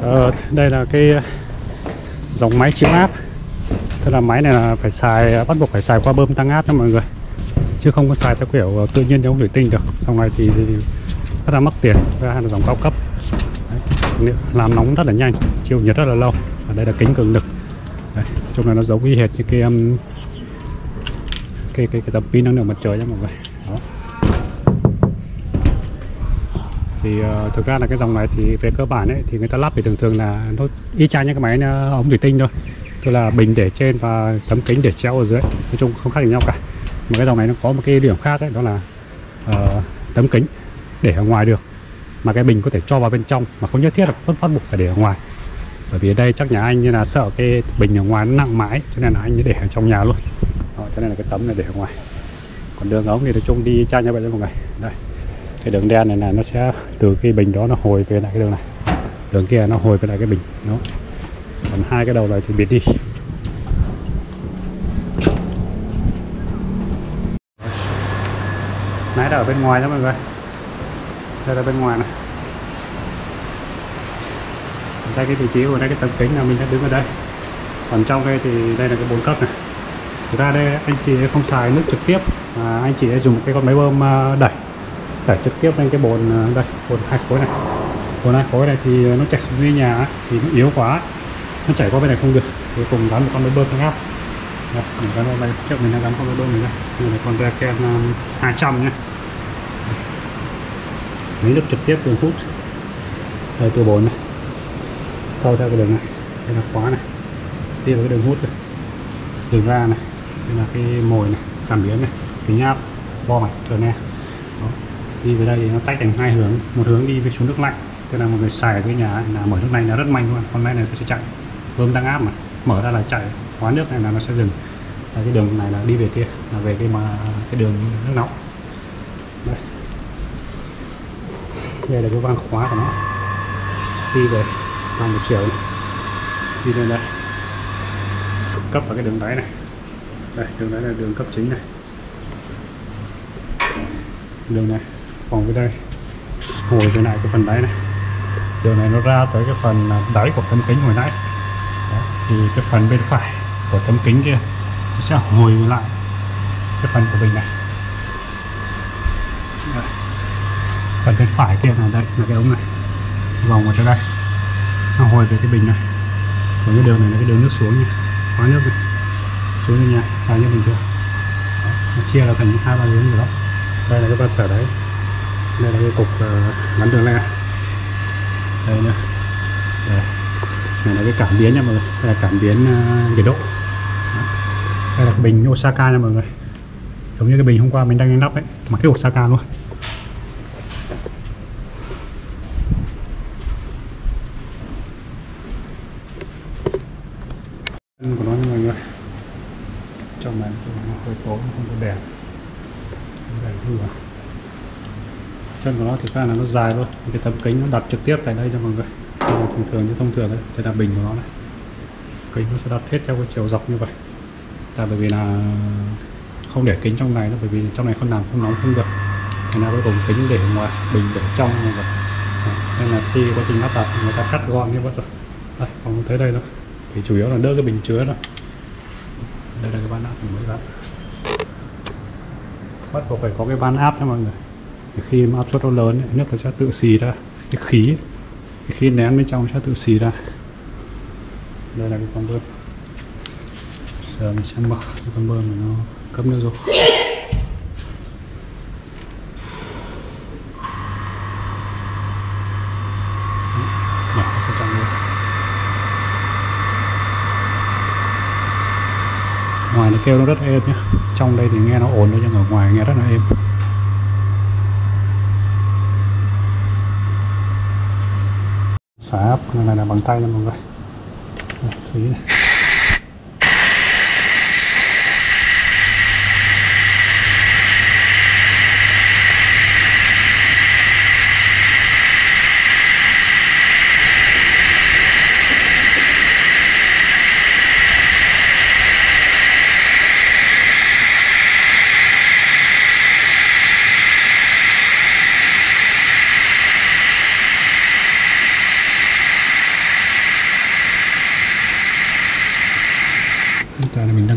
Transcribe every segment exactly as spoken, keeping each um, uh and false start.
Ờ, đây là cái dòng máy chịu áp. Tức là máy này là phải xài, bắt buộc phải xài qua bơm tăng áp đó mọi người, chứ không có xài theo kiểu tự nhiên trong thủy tinh được. Dòng này thì, thì rất là mắc tiền, và là dòng cao cấp. Đấy, làm nóng rất là nhanh, chịu nhiệt rất là lâu. Và đây là kính cường lực. Đấy, chung là nó giống y hệt như cái um, cái cái cái tấm pin năng lượng mặt trời nha mọi người. Đó. Thì uh, thực ra là cái dòng này thì về cơ bản ấy thì người ta lắp thì thường thường là nó y chang như cái máy ống thủy tinh thôi, tức là bình để trên và tấm kính để treo ở dưới, nói chung không khác gì nhau cả. Mà cái dòng này nó có một cái điểm khác đấy, đó là uh, tấm kính để ở ngoài được, mà cái bình có thể cho vào bên trong, mà không nhất thiết là bắt buộc phải để ở ngoài. Bởi vì ở đây chắc nhà anh như là sợ cái bình ở ngoài nó nặng mái, cho nên là anh để ở trong nhà luôn. Đó, cho nên là cái tấm này để ở ngoài. Còn đường ống thì nói chung đi chang như vậy đấy mọi người. Đây, cái đường đen này là nó sẽ từ cái bình đó nó hồi về lại cái đường này, đường kia nó hồi về lại cái bình đó. Còn hai cái đầu này thì biệt đi. Máy đã ở bên ngoài đó mọi người. Đây là bên ngoài này. Đây cái vị trí của đây, cái tấm kính là mình đã đứng ở đây. Còn trong đây thì đây là cái bồn cấp này. Thực ra đây anh chị không xài nước trực tiếp, mà anh chị dùng cái con máy bơm đẩy đẩy trực tiếp lên cái bồn. Đây, bồn hai khối này. Bồn hai khối này thì nó chảy xuống dưới nhà thì nó yếu quá, nó chảy qua bên này không được, cuối cùng gắn một con máy bơm tăng áp. Đây, mình gắn vào đây, trước mình đã gắn con máy bơm này đây. Đây là con Raken hai trăm nhé. Lấy nước trực tiếp đường hút đây từ bồn này, câu theo cái đường này, đây là khóa này, đi vào cái đường hút này, đường ra này, đây là cái mồi này, cảm biến này, kính áp, bo này, rồi nè. Đi về đây thì nó tách thành hai hướng, một hướng đi về xuống nước lạnh, tức là một người xài ở cái nhà ấy, là mở nước này là rất mạnh luôn, con này này nó sẽ chạy, bơm tăng áp mà mở ra là chạy, khóa nước này là nó sẽ dừng. Đây, cái đường này là đi về kia, là về cái mà cái đường nước nóng. Đây, đây là cái van khóa của nó, đi về van một chiều này, đi lên đây cấp vào cái đường đáy này. Đây, đường đáy là đường cấp chính này, đường này vòng cái đây hồi về lại cái phần đáy này, đường này nó ra tới cái phần đáy của tấm kính hồi nãy. Đó, thì cái phần bên phải của tấm kính kia nó sẽ hồi lại cái phần của bình này. Đây, phần bên phải kia là đây là cái ống này vòng vào tới đây, nó hồi về cái bình này. Còn cái đường này là cái đường nước xuống nha, khóa nước này xuống như nha, xài như bình thường. Đó, nó chia ra thành hai ba hướng rồi đó. Đây là cái van sở đấy, đây là cái cục uh, gắn đường le đây nữa. Đây, này là cái cảm biến nha mọi người, đây là cảm biến uh, nhiệt độ. Đó. Đây là cái bình Osaka nha mọi người, giống như cái bình hôm qua mình đang đánh lắp ấy, mà cái Osaka luôn. Chân của nó nha mọi người, trong này nó hơi tối, không có đèn, đèn hư à. Chân của nó thực ra là nó dài luôn, cái tấm kính nó đặt trực tiếp tại đây cho mọi người, thường thường như thông thường đấy. Đây là bình của nó này, kính nó sẽ đặt hết theo cái chiều dọc như vậy. Tại bởi vì là không để kính trong này nữa, bởi vì trong này không làm không nóng không được, nên là cuối cùng kính để ngoài, bình để trong như vậy. Nên là khi quá trình lắp đặt người ta cắt gọn như vậy rồi. Đây, còn tới đây thôi thì chủ yếu là đỡ cái bình chứa thôi. Đây là cái van áp mới gắn, bắt buộc phải có cái van áp nha mọi người. Thì khi mà áp suất nó lớn ấy, nước nó sẽ tự xì ra cái khí, cái khí nén bên trong sẽ tự xì ra. Đây là cái con bơm, giờ mình sẽ mở cái con bơm này nó cấp nước rồi. Ngoài nó kêu nó rất êm nhé, trong đây thì nghe nó ồn thôi, nhưng ở ngoài nghe rất là êm. Xả áp này, này là bằng tay nha mọi người. Đây, này.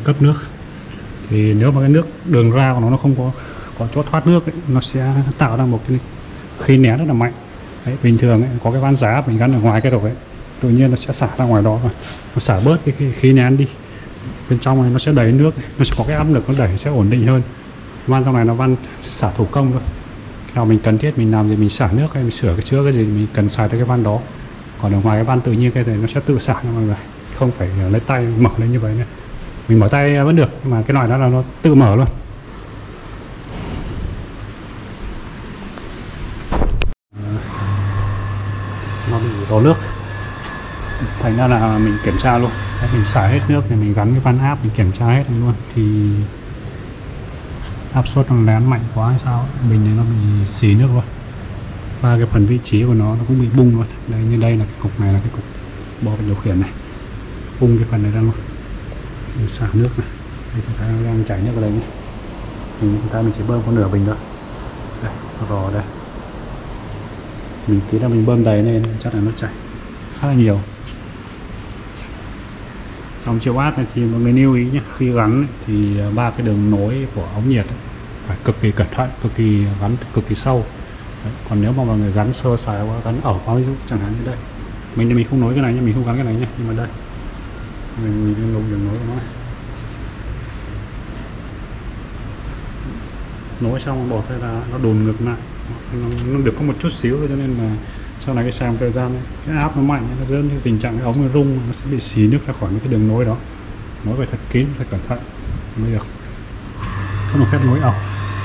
cấp nước. Thì nếu mà cái nước đường ra của nó nó không có có chỗ thoát nước ấy, nó sẽ tạo ra một cái khí nén rất là mạnh. Đấy, bình thường ấy, có cái van giá mình gắn ở ngoài cái đầu ấy, tự nhiên nó sẽ xả ra ngoài đó và nó xả bớt cái, cái khí nén đi. Bên trong này nó sẽ đầy nước, nó sẽ có cái áp lực nó đẩy sẽ ổn định hơn. Van trong này nó van xả thủ công thôi. Khi nào mình cần thiết mình làm gì mình xả nước hay mình sửa cái chữa cái gì mình cần xài tới cái van đó. Còn ở ngoài cái van tự nhiên cái này nó sẽ tự xả ra mọi người, không phải lấy tay mở lên như vậy nữa. Mình mở tay vẫn được nhưng mà cái loại đó là nó tự mở luôn. Nó bị đổ nước, thành ra là mình kiểm tra luôn. Đấy, mình xả hết nước thì mình gắn cái van áp mình kiểm tra hết luôn thì áp suất nó lén mạnh quá hay sao bình này nó bị xì nước luôn, và cái phần vị trí của nó nó cũng bị bung luôn. Đây như đây là cái cục này là cái cục bo điều khiển này, bung cái phần này ra luôn. Mình xả nước này, đây chúng ta đang chảy nước vào đây nhé. Mình chúng ta mình chỉ bơm có nửa bình thôi. Đây rò đây, mình tí là mình bơm đầy lên chắc là nó chảy khá là nhiều. Trong chịu áp này thì mọi người lưu ý nhé, khi gắn thì ba cái đường nối của ống nhiệt phải cực kỳ cẩn thận, cực kỳ gắn cực kỳ sâu. Đấy, còn nếu mà mọi người gắn sơ sài quá, gắn ẩu quá, ví dụ chẳng hạn như đây, mình thì mình không nối cái này nhưng mình không gắn cái này nhé, nhưng mà đây mình mình lùng đường nối của nó này, nối xong bỏ tay ra nó đồn ngược lại, nó, nó được có một chút xíu thôi, cho nên là sau này cái sang thời gian ấy, cái áp nó mạnh nó dẫn đến tình trạng cái ống nó rung, nó sẽ bị xì nước ra khỏi những cái đường nối đó. Nối phải thật kín, thật cẩn thận mới được, không được phép nối ẩu.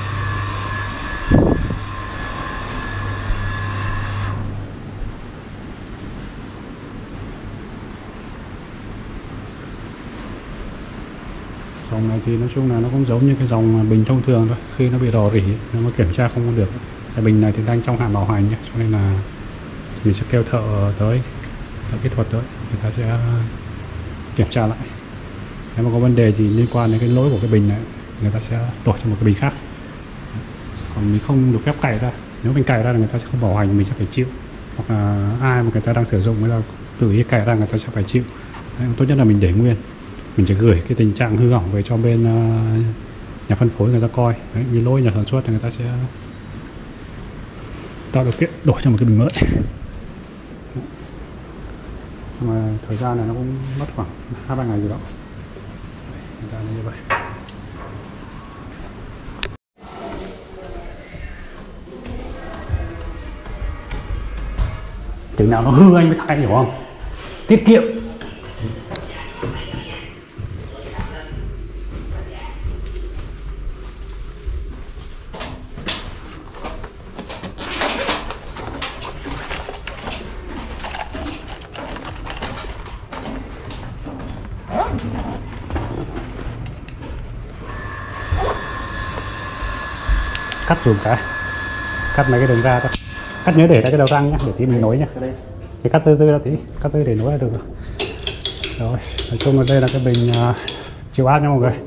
Dòng này thì nói chung là nó cũng giống như cái dòng bình thông thường thôi, khi nó bị rò rỉ nó mới kiểm tra không có được. Cái bình này thì đang trong hạn bảo hành nhé, cho nên là mình sẽ kêu thợ tới, thợ kỹ thuật tới, người ta sẽ kiểm tra lại. Nếu mà có vấn đề gì liên quan đến cái lỗi của cái bình này, người ta sẽ đổi cho một cái bình khác. Còn mình không được phép cày ra, nếu mình cày ra là người ta sẽ không bảo hành, mình sẽ phải chịu. Hoặc là ai mà người ta đang sử dụng, người ta tự ý cày ra người ta sẽ phải chịu. Đấy, tốt nhất là mình để nguyên, mình chỉ gửi cái tình trạng hư hỏng về cho bên uh, nhà phân phối người ta coi. Đấy, như lỗi nhà sản xuất thì người ta sẽ tạo điều kiện đổi cho một cái bình mới. Nhưng mà thời gian này nó cũng mất khoảng hai ba ngày gì đó. Thời gian như vậy. Chừng nào nó hư anh mới thay, hiểu không? Tiết kiệm. Cắt dùm cái, cắt mấy cái đường ra thôi, cắt nhớ để ra cái đầu răng nhé, để tí mình nối nhé. Thì cắt dư dư ra tí, cắt dư để nối là được rồi. Rồi, nói chung là đây là cái bình uh, chịu áp nha mọi người.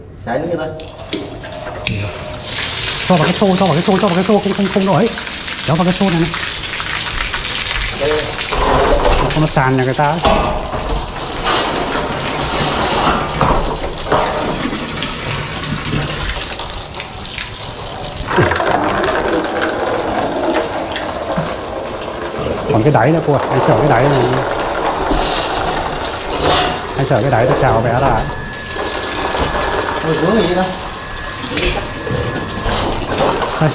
Cho vào cái xô, cho vào cái xô, cho vào cái xô, không không không nổi. Kéo vào cái xô này này. Không nó sàn nhà người ta ấy. Còn cái đáy nữa cô ạ, anh sợ cái đáy này. Anh sợ cái đáy nó trào bé ra. Ôi xuống gì đó. Đây.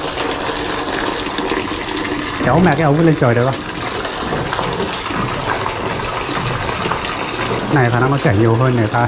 Kéo mẹ cái ống lên trời được không? Này khả năng nó chảy nhiều hơn người ta.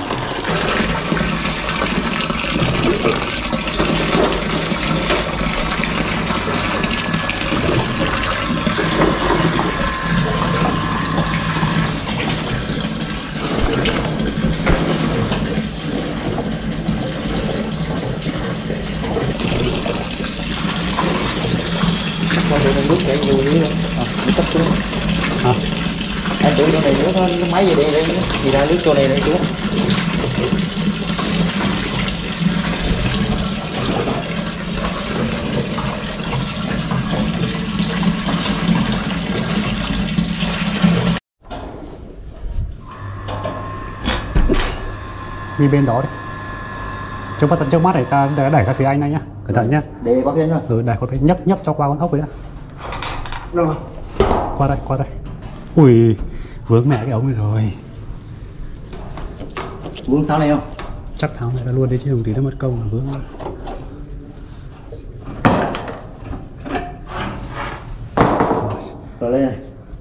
Mình bước chạy nhiều dưới luôn, à, tấp xuống. Hả? Anh tưởng chỗ này nước nó, nó máy về đây đây, thì ra nước chỗ này này xuống. Đi bên đó đi. trước mắt trước mắt này ta đã đẩy ra phía anh này nhá, cẩn thận nhá. Để có phiên rồi. Ừ, đẩy có thể nhấc nhấc cho qua con ốc ấy đã. Rồi. Qua đây, qua đây. Ui, vướng mẹ cái ống này rồi. Vướng sao này không? Chắc tháo này ra luôn đi chứ không tí nó mất công là vướng. Rồi lên này.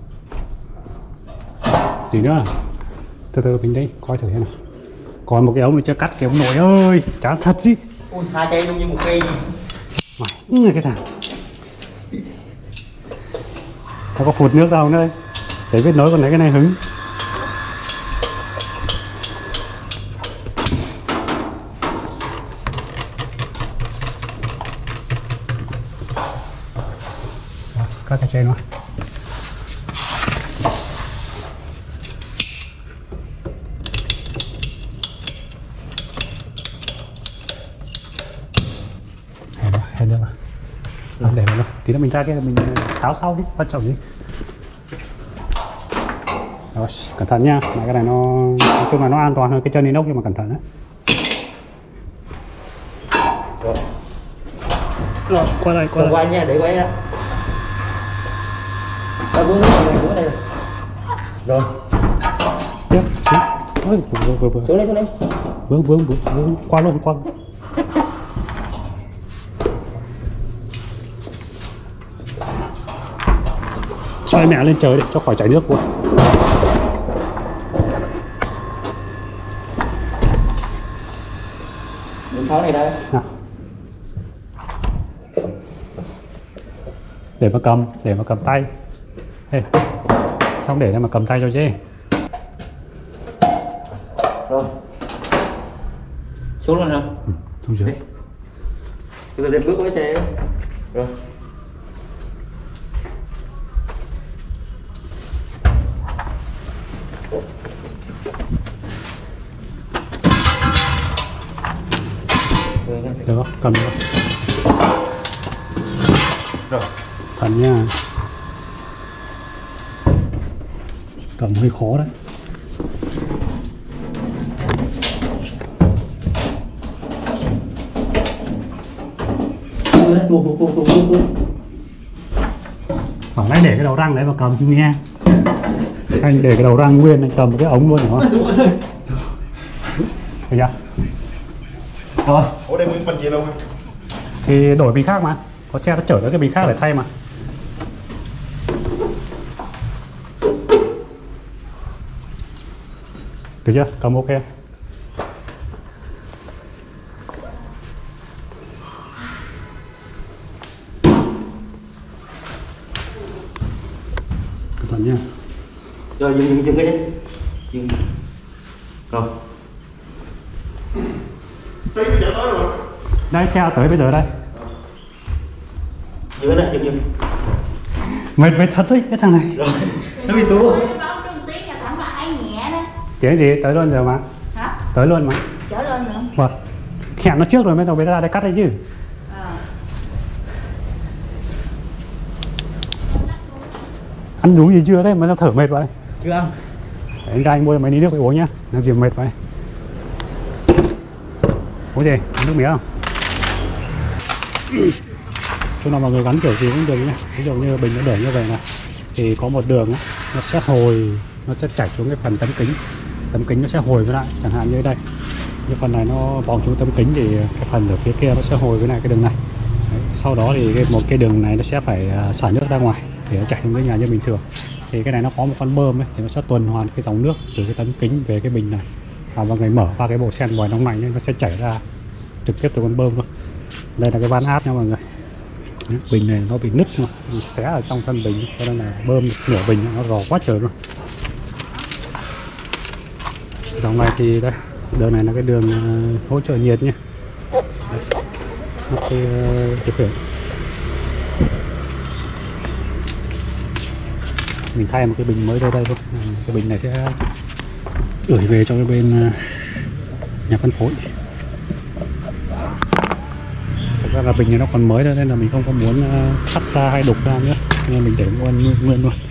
Gì nữa? Từ từ mình đây, coi thử xem nào. Còn một cái ống này chưa cắt, cái ông nội ơi, chán thật gì. Ui, hai cây giống như một cây. Mày, cái thằng. Nó có phụt nước đâu nữa. Để biết nói còn lấy cái này hứng. Cắt cái trên thôi. Hết được rồi. Làm để vào luôn. Tí nữa mình ra kia mình tháo sau đi, quan trọng đi. Rồi, cẩn thận nha. Này, cái này nó nói chung là nó an toàn hơn cái chân inox nhưng mà cẩn thận đấy. Rồi. Rồi, qua đây, qua đây. Quay nha, để quay nha. Rồi vướng này, vướng đây. Rồi. Tiếp, xuống. Ôi, vừa vừa vừa. Xuống đây, xuống đây. Vướng vướng vướng, vướng. Qua luôn, qua luôn. Xoay mẹ lên trời đi cho khỏi chảy nước qua. Miếng pháo này đây. Nào. Để mà cầm, để mà cầm tay. Hey. Xong để mà cầm tay cho chứ. Rồi. Xuống luôn hả? Ừ, xuống dưới. Bây giờ đem bước với xe. Rồi. Được không? Cầm được không? Rồi. Thần nha. Cầm hơi khó đấy. Bảo nãy để cái đầu răng đấy vào cầm chứ nghe. Anh để cái đầu răng nguyên anh cầm cái ống luôn hả? Thấy chưa? Rồi. Ủa đây mình gì đâu không? Thì đổi bình khác mà. Có xe nó chở tới cái bình khác để thay mà. Được chưa? Cầm ok. Cẩn thận nha. Rồi dừng dừng dừng cái đấy. Dừng. Rồi. Xe tới rồi. Đây xe tới bây giờ đây. Dừng đây, dừng dừng. Mệt mệt thật đấy cái thằng này. Rồi. Nó bị tú. Tiếng gì? Tới luôn giờ mà. Hả? Tới luôn mà. Chở lên nữa. Vâng. Hẹn nó trước rồi mới đầu mới ra đây cắt đấy chứ. À. Ăn uống gì chưa đấy mà sao thở mệt vậy? Chưa ăn. Để anh ra anh mua mấy ly nước phải uống nhá. Làm gì mệt vậy? Uống gì? Uống nước mía không? Chỗ nào mọi người gắn kiểu gì cũng được nhé. Ví dụ như bình nó để như vậy này thì có một đường nó sẽ hồi, nó sẽ chảy xuống cái phần tấm kính, tấm kính nó sẽ hồi với lại, chẳng hạn như đây cái phần này nó vòng xuống tấm kính thì cái phần ở phía kia nó sẽ hồi với lại cái đường này. Đấy, sau đó thì cái, một cái đường này nó sẽ phải xả nước ra ngoài để nó chảy xuống cái nhà như bình thường. Thì cái này nó có một con bơm ấy, thì nó sẽ tuần hoàn cái dòng nước từ cái tấm kính về cái bình này, và mọi người mở qua cái bộ sen vòi nóng lạnh nên nó sẽ chảy ra trực tiếp từ con bơm luôn. Đây là cái van áp nha mọi người. Đấy, bình này nó bị nứt mà bị xé ở trong thân bình cho nên là bơm nửa bình nó rò quá trời luôn. Dòng này thì đây, đường này là cái đường uh, hỗ trợ nhiệt nhé. Cái uh, cái mình thay một cái bình mới đây đây thôi. Cái bình này sẽ gửi về cho cái bên uh, nhà phân phối. Thực ra là bình này nó còn mới nên là mình không có muốn uh, cắt ra hay đục ra nữa nên mình để nguyên nguyên luôn.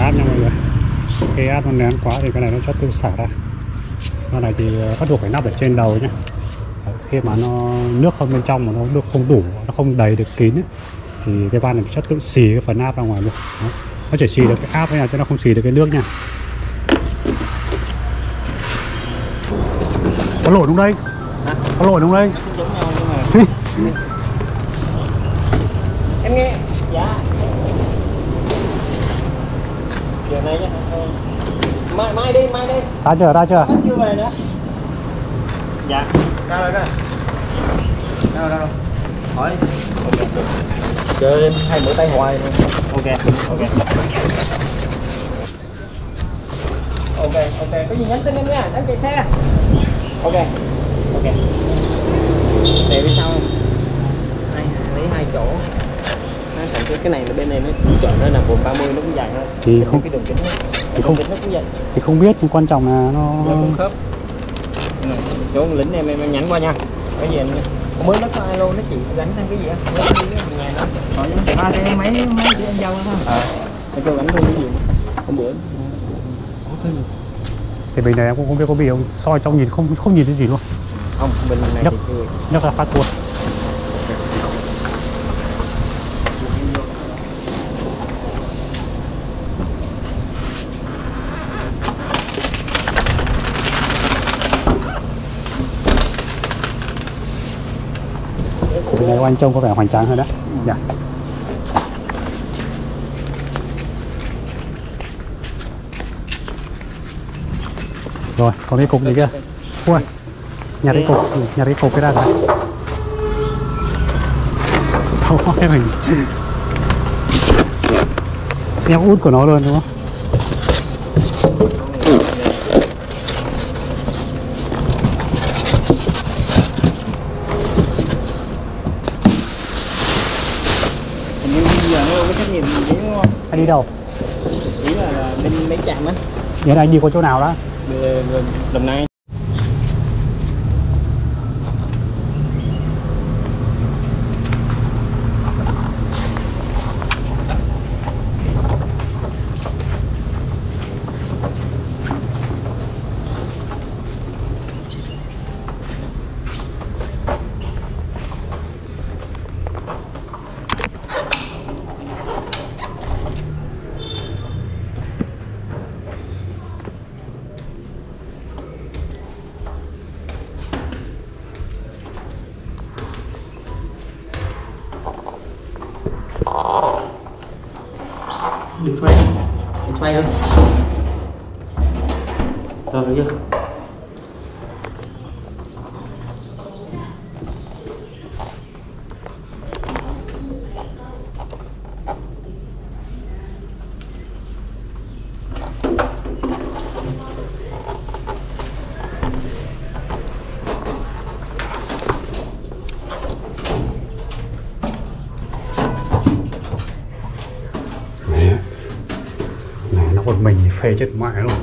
áp nha mọi người. Khi áp nó nén quá thì cái này nó sẽ tự xả ra. Con này thì bắt buộc phải nắp ở trên đầu nhé. Khi mà nó nước không bên trong mà nó nước không đủ, nó không đầy được kín ấy, thì cái van này sẽ tự xì cái phần áp ra ngoài luôn. Đó. Nó chỉ xì được cái áp này chứ nó không xì được cái nước nha. Có lỗi đúng đây. Hả? Có lỗi đúng đây. Giống nhau nhưng mà em nghe. Dạ. Giờ này nhá. Mai mai đi, mai đi. Ra chưa, ra chưa? Vẫn chưa về nữa. Dạ. Đâu rồi, đâu. Đâu đâu. Hỏi. Ok. Chờ em hay mũi tay hoài luôn. Ok, ok. Ok, ok. Có gì nhắn tin em nha, đang chạy xe. Ok. Ok. Để phía sau. Hai lấy hai chỗ. Cái cái này là bên này nó chọn nó là bốn ba mươi nó cũng dài hơn. Thì không cái đường kính nó, thì không kính nó cũng vậy. Thì không biết, nhưng quan trọng là nó Nó cũng khớp. Này, chỗ lính em em nhắn qua nha. Cái gì anh mới lắp alo nó chị gắn thêm cái gì á? Mới đi cái nhà nó. Hỏi nó. À thì mấy mấy chị anh dâu đó. À. Nó cho gắn thêm cái gì? Hôm bữa. Thì bình này em cũng không biết có bị không, soi trong nhìn không không nhìn thấy gì luôn. Không, bên này nhấc, thì nhấc ra phát cua. Bên này anh trông có vẻ hoành tráng hơn đấy. Dạ. Rồi, còn cái cục gì kia? Ui, nhặt cái cục, nhặt cái cục cái ra rồi. Thôi mình đeo út của nó luôn đúng không? hình như bây giờ nó có trách nhiệm gì đúng không? Anh đi đâu? Ý là, là bên mấy trạm á. Vậy là anh đi qua chỗ nào đó? Đồng Nai. Được xoay, được xoay hơn. Rồi được chưa? Một mình phê chết mãi luôn.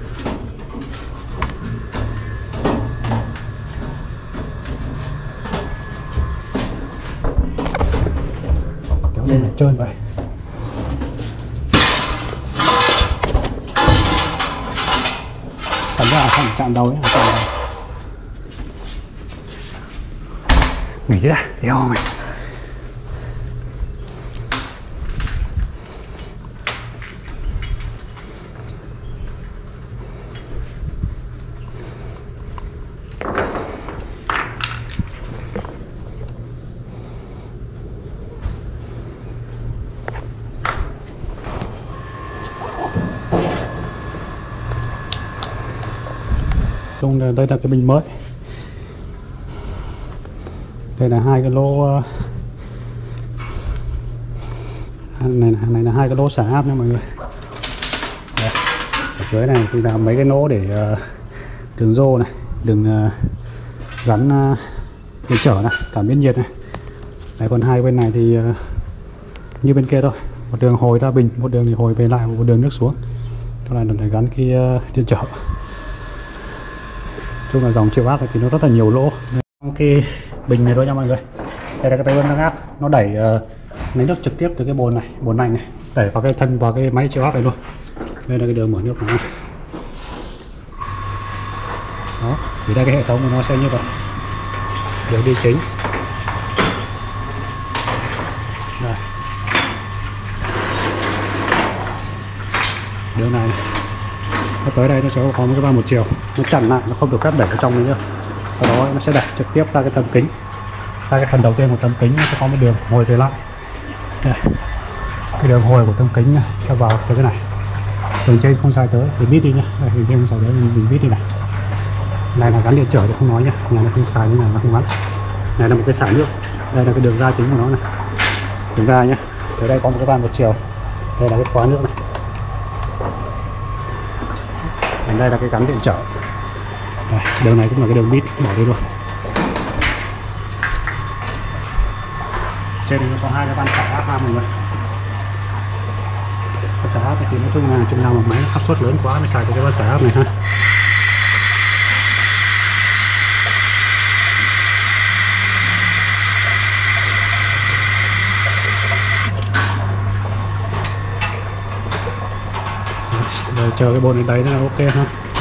Kéo lên là trơn vậy. Cảm giác không chạm đầu ấy, chạm đầu. Nghỉ thế đã, đeo mày. Đây là cái bình mới. Đây là hai cái lỗ này, này là hai cái lỗ xả áp nha mọi người. Đây. Ở dưới này thì là mấy cái lỗ để uh, đường rô này, đường uh, gắn uh, điện trở này, cảm biến nhiệt này. Đấy, còn hai bên này thì uh, như bên kia thôi, một đường hồi ra bình, một đường thì hồi về lại, một đường nước xuống. Đó là để gắn cái uh, điện trở. Chung là dòng triệu áp thì nó rất là nhiều lỗ. Trong cái bình này thôi nha mọi người. Đây là cái tay bơm tăng áp, nó đẩy uh, lấy nước trực tiếp từ cái bồn này, bồn lạnh này đẩy vào cái thân, vào cái máy chịu áp này luôn. Đây là cái đường mở nước này. Đó, thì đây cái hệ thống của nó sẽ như vậy. Đường đi chính. Đây. Đường này, này. Nó tới đây nó sẽ có một cái van một chiều, nó chặn lại, nó không được phép đẩy vào trong nữa nhá. Sau đó nó sẽ đẩy trực tiếp ra cái tấm kính, ra cái phần đầu tiên của tấm kính, nó sẽ có một đường hồi về lại. Đây. Cái đường hồi của tấm kính này sẽ vào tới cái này. Đường trên không sai tới thì bít đi nhá. Đây, đường trên không sai tới mình bít đi này. Này là gắn điện trở thì không nói nhá, nhà nó không xài như này nó không gắn. Này là một cái xả nước, đây là cái đường ra chính của nó này, đường ra nhá. Tới đây có một cái van một chiều, đây là cái khóa nước này. Còn đây là cái gắn điện trở. Đây, đường này cũng là cái đường bít, bỏ đi luôn. Trên đây nó có hai cái van xả áp ha mọi người. Cái xả áp này thì nói chung là chừng nào mà máy áp suất lớn quá mới xài cái van xả áp này ha. Rồi chờ cái bồn này đấy là ok ha.